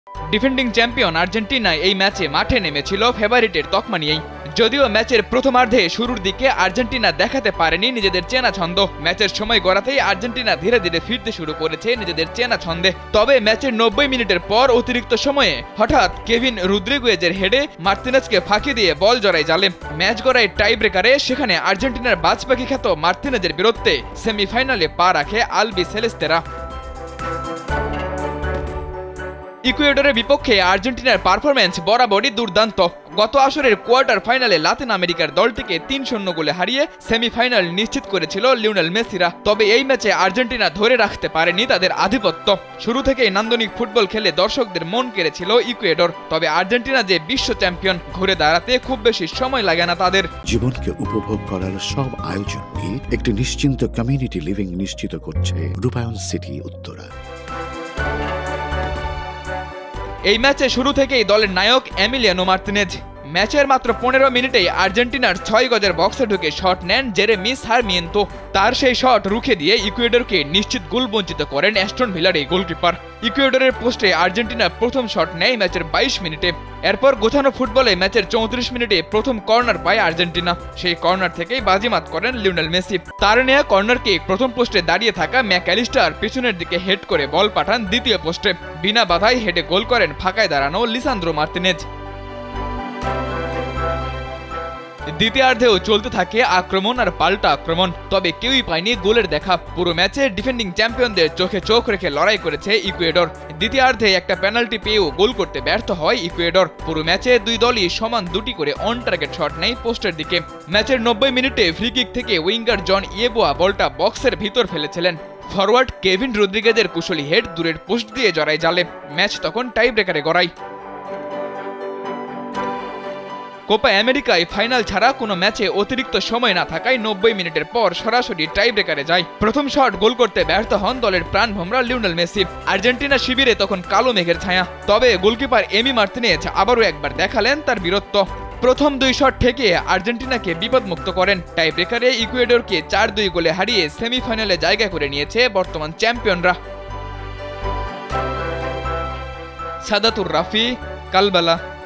Defending champion Argentina এই ম্যাচে মাঠে নেমেছিল ফেভারিটের তকমা নিয়েই। যদিও ম্যাচের প্রথমার্ধে শুরুর দিকে আর্জেন্টিনা দেখাতে পারেনি নিজেদের চেনা ছন্দ। ম্যাচের সময় গড়াতেই আর্জেন্টিনা ধীরে ধীরে ফিরতে শুরু করেছে নিজেদের চেনা ছন্দে। তবে ম্যাচের 90 মিনিটের পর অতিরিক্ত সময়ে হঠাৎ কেভিন রদ্রিগুয়েজের হেডে মার্তিনেজকে ফাঁকি দিয়ে বল জড়ায় জালে। ম্যাচ গড়ায় টাই ব্রেকারে। সেখানে আর্জেন্টিনার বাজপাখি খ্যাত মার্তিনেজের বিরুদ্ধে সেমিফাইনালে পা রাখে আলবি সেলেস্তেরা। ইকুয়েডরের বিপক্ষে আর্জেন্টিনার পারফরম্যান্স বরাবরই দুর্দান্ত। গত আসরের কোয়ার্টার ফাইনালে লাতিন আমেরিকার দলটিকে ৩-০ গোলে হারিয়ে সেমিফাইনাল নিশ্চিত করেছিল লিওনেল মেসিরা। তবে এই ম্যাচে আর্জেন্টিনা ধরে রাখতে পারেনি তাদের আধিপত্য। শুরু থেকেই নান্দনিক ফুটবল খেলে দর্শকদের মন কেড়েছিল ইকুয়েডর। তবে আর্জেন্টিনা যে বিশ্ব চ্যাম্পিয়ন, ঘুরে দাঁড়াতে খুব বেশি সময় লাগে না তাদের। জীবনকে উপভোগ করার সব আয়োজনকে একটি নিশ্চিন্ত কমিউনিটি লিভিং নিশ্চিত করছে রূপায়ণ সিটি উত্তরা। এই ম্যাচে শুরু থেকেই দলের নায়ক এমিলিয়ানো মার্তিনেজ। ম্যাচের মাত্র 15 মিনিটেই আর্জেন্টিনার 6 গজের বক্সে ঢুকে শট নেন জেরেমি সারমিয়েন্তো। তার সেই শট রুখে দিয়ে ইকুয়েডরকে নিশ্চিত গোল বঞ্চিত করেন অ্যাস্টন ভিলার এই গোলকিপার। ইকুয়েডরের পোস্টে আর্জেন্টিনা প্রথম শট নেয় ম্যাচের 22 মিনিটে। এরপর গোছানো ফুটবলে ম্যাচের 34 মিনিটে প্রথম কর্নার পায় আর্জেন্টিনা। সেই কর্নার থেকেই বাজিমাত করেন লিওনেল মেসি। তার নেয়া কর্নারকে প্রথম পোস্টে দাঁড়িয়ে থাকা ম্যাকঅ্যালিস্টার পিছনের দিকে হেড করে বল পাঠান দ্বিতীয় পোস্টে। বিনা বাধায় হেডে গোল করেন ফাঁকায় দাঁড়ানো লিসান্দ্রো মার্তিনেজ। দ্বিতীয়ার্ধেও চলতে থাকে আক্রমণ আর পাল্টা আক্রমণ, তবে কেউই পায়নি গোলের দেখা। পুরো ম্যাচে ডিফেন্ডিং চ্যাম্পিয়নদের চোখে চোখ রেখে লড়াই করেছে ইকুয়েডর। দ্বিতীয়ার্ধে একটা পেনাল্টি পেয়েও গোল করতে ব্যর্থ হয় ইকুয়েডর। পুরো ম্যাচে দুই দলই সমান দুটি করে অন টার্গেট শট নেয় পোস্টের দিকে। ম্যাচের 90 মিনিটে ফ্রি কিক থেকে উইঙ্গার জন ইয়েবোয়া বলটা বক্সের ভিতর ফেলেছিলেন। ফরওয়ার্ড কেভিন রদ্রিগেজের কুশলী হেড দূরের পোস্ট দিয়ে জড়ায় জালে। ম্যাচ তখন টাই ব্রেকারে গড়ায়। কোপা আমেরিকায় ফাইনাল ছাড়া কোনো ম্যাচে অতিরিক্ত সময় না থাকায় 90 মিনিটের পর সরাসরি টাই ব্রেকারে যায়। প্রথম শট গোল করতে ব্যর্থ হন দলের প্রাণভোমরা লিওনেল মেসি। আর্জেন্টিনা শিবিরে তখন কালো মেঘের ছায়া। তবে গোলকিপার এমি মার্তিনেজ আবারও একবার দেখালেন তার বীরত্ব। প্রথম দুই শট ঠেকিয়ে আর্জেন্টিনাকে বিপদমুক্ত করেন। টাই ব্রেকারে ইকুয়েডরকে 4-2 গোলে হারিয়ে সেমিফাইনালে জায়গা করে নিয়েছে বর্তমান চ্যাম্পিয়নরা। সাদাতুর রাফি, কালবালা।